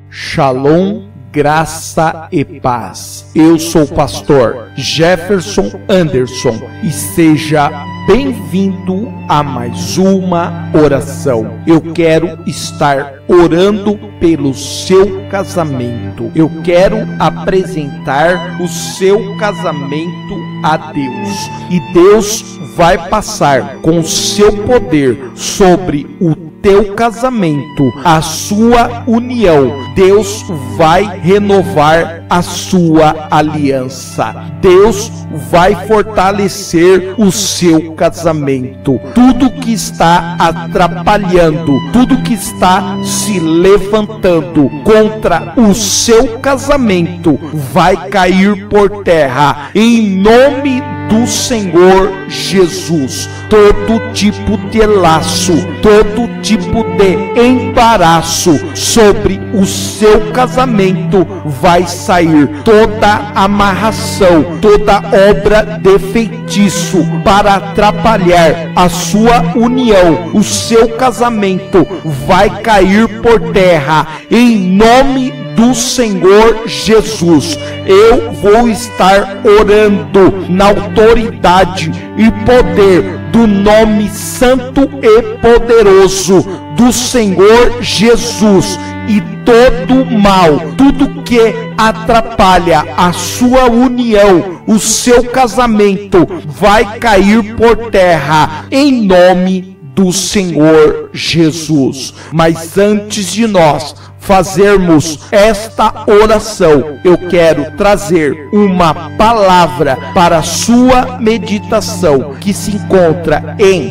Shalom, graça e paz. Eu sou o pastor Jefferson Anderson e seja bem-vindo a mais uma oração. Eu quero estar orando pelo seu casamento. Eu quero apresentar o seu casamento a Deus. E Deus vai passar com o seu poder sobre o teu casamento, a sua união. Deus vai renovar a sua aliança. Deus vai fortalecer o seu casamento. Tudo que está atrapalhando, tudo que está se levantando contra o seu casamento vai cair por terra em nome do Senhor Jesus. Todo tipo de laço, todo tipo de embaraço sobre o seu casamento vai sair. Toda amarração, toda obra de feitiço para atrapalhar a sua união, o seu casamento vai cair por terra em nome do Senhor Jesus. Eu vou estar orando na autoridade e poder do nome santo e poderoso do Senhor Jesus, e todo mal, tudo que atrapalha a sua união, o seu casamento, vai cair por terra em nome do Senhor Jesus. Mas antes de nós fazermos esta oração, eu quero trazer uma palavra para a sua meditação, que se encontra em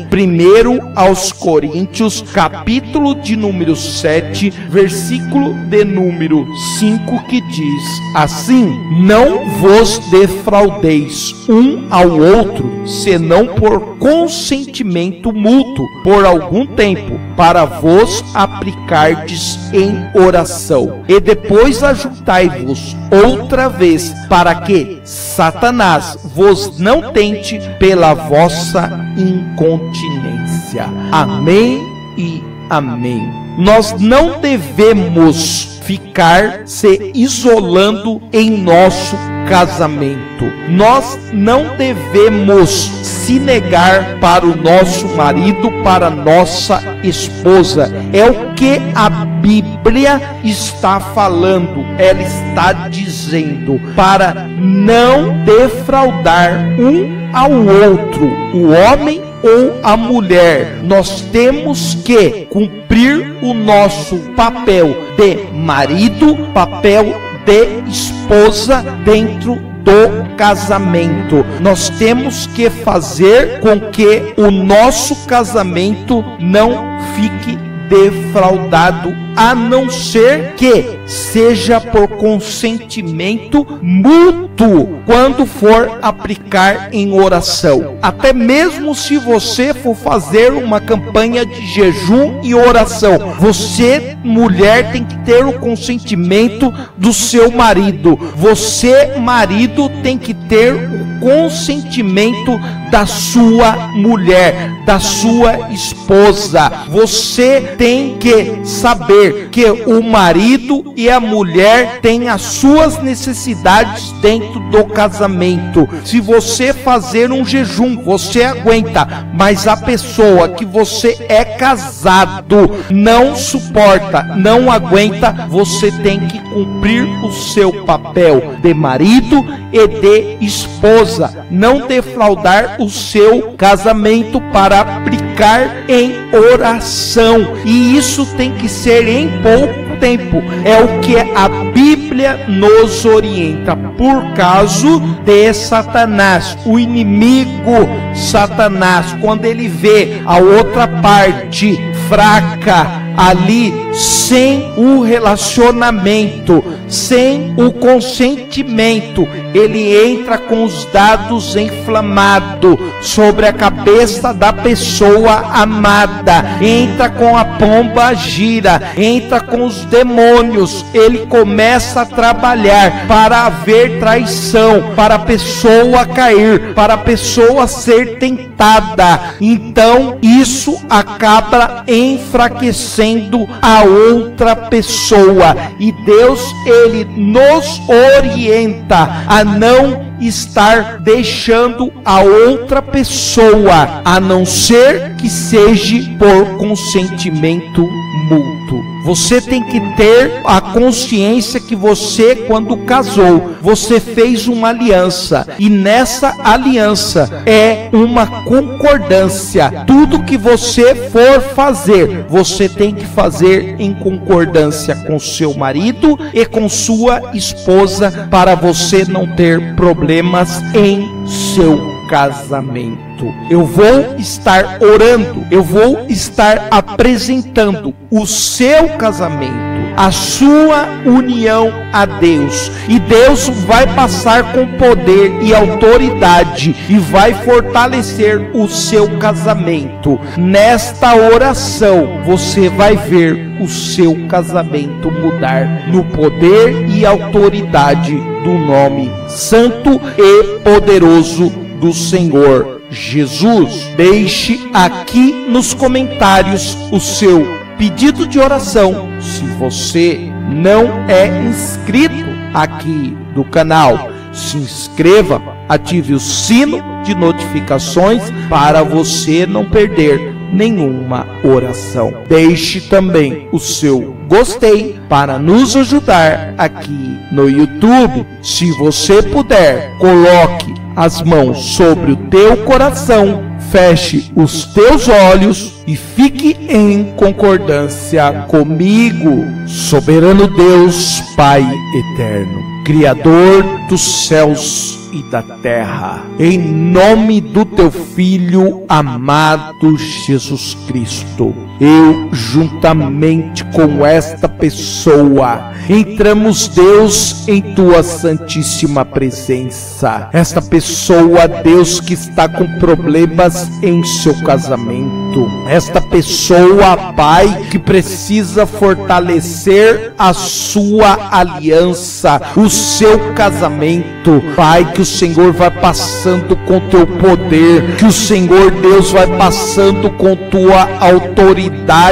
1 aos Coríntios, capítulo de número 7, versículo de número 5, que diz assim: não vos defraudeis um ao outro, senão por consentimento mútuo, por algum tempo, para vos aplicardes em oração, e depois ajuntai-vos outra vez, para que Satanás vos não tente pela vossa incontinência. Amém e amém. Nós não devemos ficar se isolando em nosso casamento. Nós não devemos se negar para o nosso marido, para nossa esposa. É o que a Bíblia está falando. Ela está dizendo para não defraudar um ao outro, o homem ou a mulher. Nós temos que cumprir o nosso papel de marido, papel de esposa dentro do casamento. Nós temos que fazer com que o nosso casamento não fique defraudado, a não ser que seja por consentimento mútuo, quando for aplicar em oração. Até mesmo se você for fazer uma campanha de jejum e oração, você, mulher, tem que ter o consentimento do seu marido. Você, marido, tem que ter o consentimento da sua mulher, da sua esposa. Você tem que saber que o marido e a mulher têm as suas necessidades dentro do casamento. Se você fazer um jejum, você aguenta, mas a pessoa que você é casado não suporta, não aguenta, você tem que cumprir o seu papel de marido e de esposa, não defraudar o seu casamento para aplicar em oração, e isso tem que ser em pouco tempo. É o que a Bíblia nos orienta, por causa de Satanás, o inimigo Satanás, quando ele vê a outra parte fraca ali, sem o relacionamento, sem o consentimento, ele entra com os dados inflamados sobre a cabeça da pessoa amada, entra com a pomba gira, entra com os demônios, ele começa a trabalhar para haver traição, para a pessoa cair, para a pessoa ser tentada. Então isso acaba enfraquecendo favorecendo a outra pessoa. E Deus, Ele nos orienta a não estar deixando a outra pessoa, a não ser que seja por consentimento mútuo. Você tem que ter a consciência que você, quando casou, você fez uma aliança, e nessa aliança é uma concordância. Tudo que você for fazer, você tem que fazer em concordância com seu marido e com sua esposa, para você não ter problemas em seu casamento. Eu vou estar orando, eu vou estar apresentando o seu casamento, a sua união a Deus, e Deus vai passar com poder e autoridade e vai fortalecer o seu casamento. Nesta oração você vai ver o seu casamento mudar no poder e autoridade do nome santo e poderoso do Senhor Jesus. Deixe aqui nos comentários o seu pedido de oração. Se você não é inscrito aqui do canal, se inscreva, ative o sino de notificações para você não perder nenhuma oração. Deixe também o seu gostei para nos ajudar aqui no YouTube. Se você puder, coloque as mãos sobre o teu coração, feche os teus olhos e fique em concordância comigo. Soberano Deus, Pai eterno, Criador dos céus e da terra, em nome do teu Filho amado Jesus Cristo, eu, juntamente com esta pessoa, entramos, Deus, em tua santíssima presença. Esta pessoa, Deus, que está com problemas em seu casamento, esta pessoa, Pai, que precisa fortalecer a sua aliança, o seu casamento, Pai, que o Senhor vai passando com teu poder, que o Senhor, Deus, vai passando com tua autoridade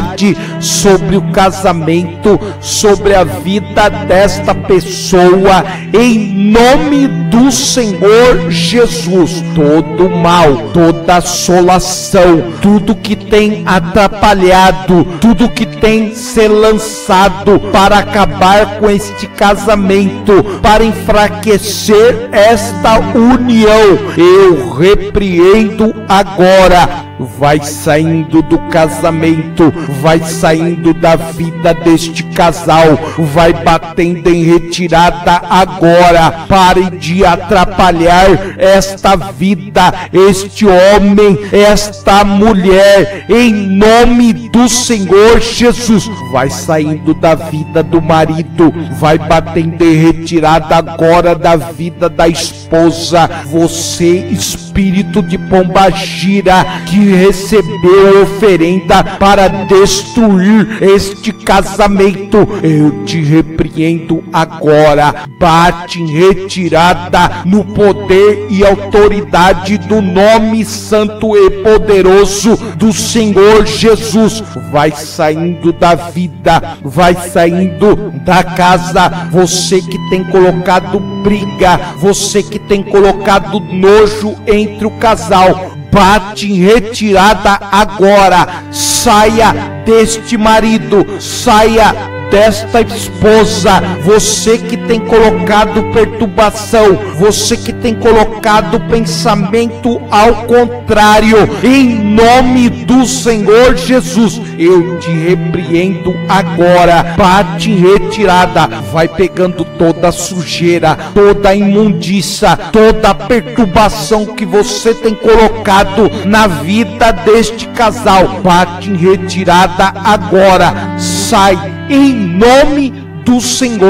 sobre o casamento, sobre a vida desta pessoa, em nome do Senhor Jesus. Todo mal, toda assolação, tudo que tem atrapalhado, tudo que tem se lançado para acabar com este casamento, para enfraquecer esta união, eu repreendo agora. Vai saindo do casamento, vai saindo da vida deste casal, vai batendo em retirada agora. Pare de atrapalhar esta vida, este homem, esta mulher, em nome do Senhor Jesus. Vai saindo da vida do marido, vai batendo em retirada agora da vida da esposa. Você, espírito de pombagira, que recebeu oferenda para destruir este casamento, eu te repreendo agora. Bate em retirada no poder e autoridade do nome santo e poderoso do Senhor Jesus. Vai saindo da vida, vai saindo da casa. Você que tem colocado briga, você que tem colocado nojo entre o casal, bate em retirada agora. Saia deste marido, saia desta esposa. Você que tem colocado perturbação, você que tem colocado pensamento ao contrário, em nome do Senhor Jesus, eu te repreendo agora. Bate em retirada, vai pegando toda a sujeira, toda a imundícia, toda a perturbação que você tem colocado na vida deste casal. Bate em retirada agora. Sai em nome do Senhor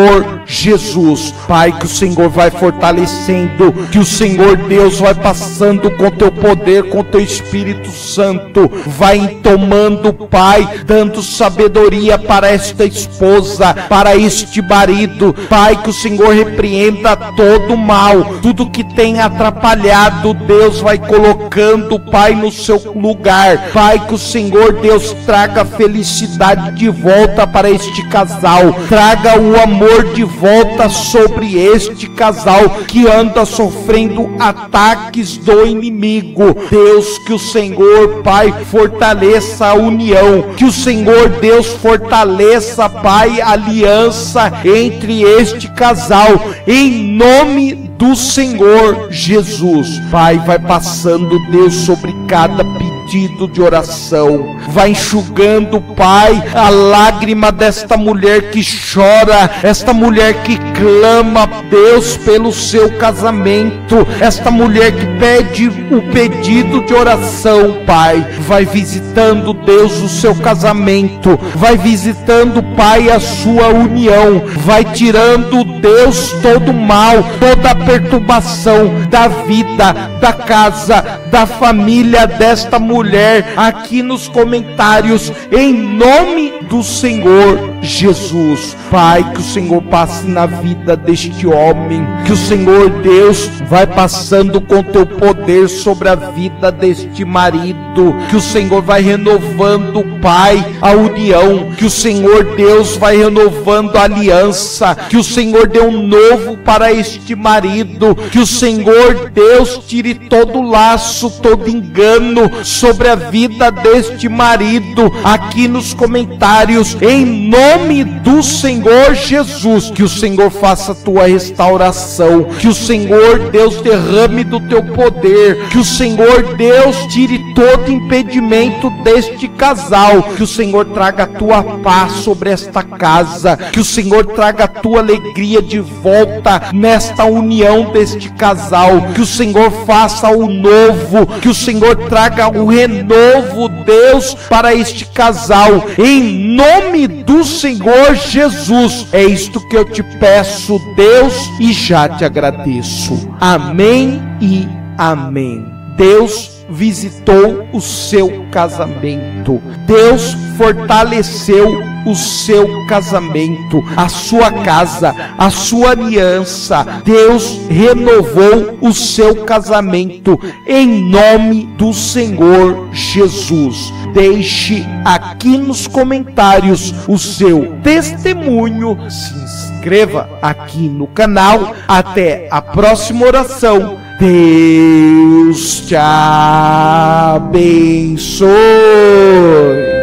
Jesus. Pai, que o Senhor vai fortalecendo, que o Senhor Deus vai passando com teu poder, com teu Espírito Santo, vai tomando, Pai, dando sabedoria para esta esposa, para este marido. Pai, que o Senhor repreenda todo o mal, tudo que tem atrapalhado, Deus vai colocando, Pai, no seu lugar. Pai, que o Senhor Deus traga felicidade de volta para este casal, traga o amor de volta sobre este casal que anda sofrendo ataques do inimigo. Deus, que o Senhor, Pai, fortaleça a união, que o Senhor Deus fortaleça, Pai, a aliança entre este casal, em nome do Senhor Jesus. Pai, vai passando, Deus, sobre cada pedido de oração, vai enxugando, Pai, a lágrima desta mulher que chora, esta mulher que clama, Deus, pelo seu casamento, esta mulher que pede o pedido de oração. Pai, vai visitando, Deus, o seu casamento, vai visitando, Pai, a sua união, vai tirando, Deus, todo o mal, toda a perturbação da vida, da casa, da família desta mulher, aqui nos comentários, em nome do Senhor Jesus. Pai, que o Senhor passe na vida deste homem, que o Senhor Deus vai passando com teu poder sobre a vida deste marido, que o Senhor vai renovando, Pai, a união, que o Senhor Deus vai renovando a aliança, que o Senhor dê um novo para este marido, que o Senhor Deus tire todo laço, todo engano sobre a vida deste marido, aqui nos comentários, em nome do Senhor Jesus. Que o Senhor faça a tua restauração, que o Senhor Deus derrame do teu poder, que o Senhor Deus tire todo impedimento deste casal, que o Senhor traga a tua paz sobre esta casa, que o Senhor traga a tua alegria de volta nesta união deste casal, que o Senhor faça o novo, que o Senhor traga o renovo, Deus, para este casal, em nome do Senhor Jesus. É isto que eu te peço, Deus, e já te agradeço. Amém e amém. Deus visitou o seu casamento, Deus fortaleceu o seu casamento, a sua casa, a sua aliança. Deus renovou o seu casamento, em nome do Senhor Jesus. Deixe aqui nos comentários o seu testemunho, se inscreva aqui no canal. Até a próxima oração. Deus te abençoe.